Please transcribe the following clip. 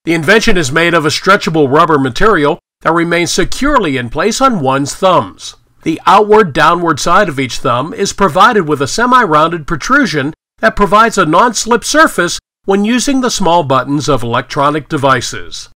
The invention is made of a stretchable rubber material that remains securely in place on one's thumbs. The outward-downward side of each thumb is provided with a semi-rounded protrusion that provides a non-slip surface when using the small buttons of electronic devices.